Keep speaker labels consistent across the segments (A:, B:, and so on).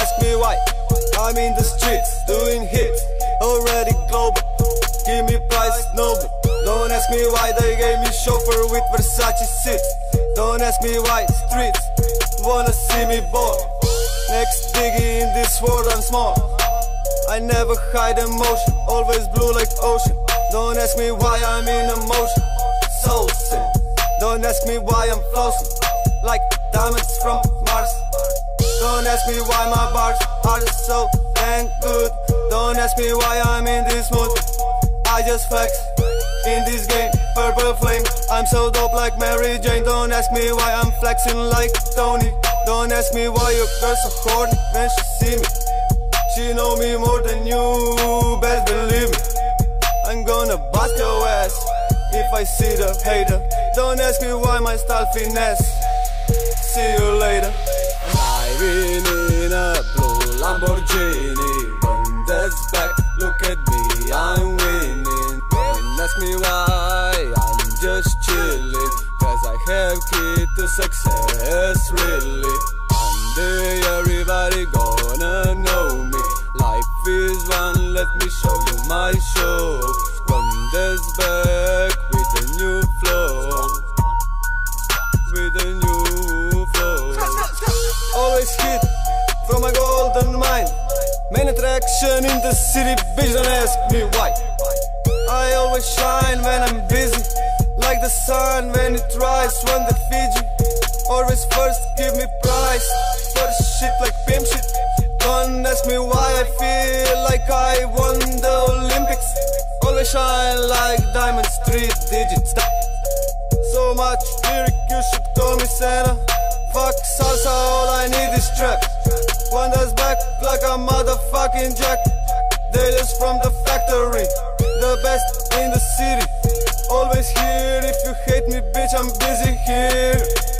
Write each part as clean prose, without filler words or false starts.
A: ask me why. I'm in the streets, doing hits, already global. Give me price, Nobel. Don't ask me why they gave me chauffeur with Versace seats. Don't ask me why streets wanna see me ball. Next diggy in this world I'm small. I never hide emotion, always blue like ocean. Don't ask me why I'm in emotion, so sick. Don't ask me why I'm flossing like diamonds from Mars. Don't ask me why my bars are so dang good. Don't ask me why I'm in this mood. I just flex in this game, purple flame. I'm so dope like Mary Jane. Don't ask me why I'm flexing like Tony. Don't ask me why your girl's so horny when she see me. She know me more than you, best believe me. I'm gonna bust your ass if I see the hater. Don't ask me why my style finesse. See you later.
B: Driving in a blue Lamborghini, windows back, look at me, I'm winning. Don't ask me why, I'm just chilling, cause I have key to success, really. One day everybody gonna know me. Life is one, let me show you my show. Windows back with a new flow, with a new flow.
A: Always hit from a golden mine. Main attraction in the city, bitch, don't ask me why. I always shine when I'm busy, like the sun when it rises from the Fiji. Always first, give me prize for shit like pimp shit. Don't ask me why I feel like I won the Olympics. Always shine like diamonds, 3 digits. So much lyric, you should call me Santa. Fuck salsa, all I need is trap. One that's back like a motherfucking jack. Dealers from the factory, the best in the city. Always here, if you hate me, bitch, I'm busy here.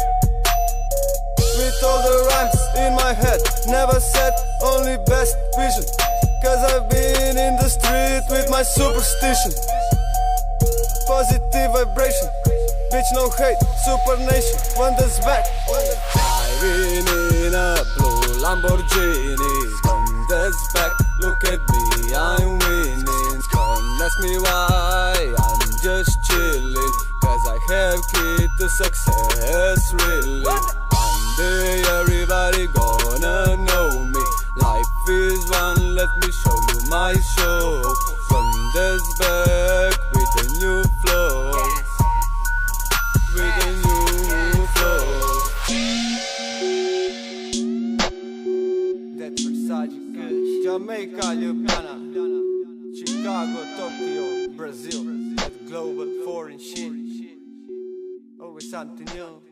A: With all the rhymes in my head, never said only best vision. Cause I've been in the street with my superstition. Positive vibration, bitch, no hate, super nation. Wonders back.
B: Driving in a blue Lamborghini, windows back, look at me, I'm winning. Don't ask me why, I'm just chilling, cause I have key to success, really. One day everybody gonna know me. Life is one, let me show you my show. Windows back with a new flow, with a new flow.
A: That Versace good. Jamaica, Ljubljana, Chicago, Tokyo, Brazil. That global foreign shit. Always something new.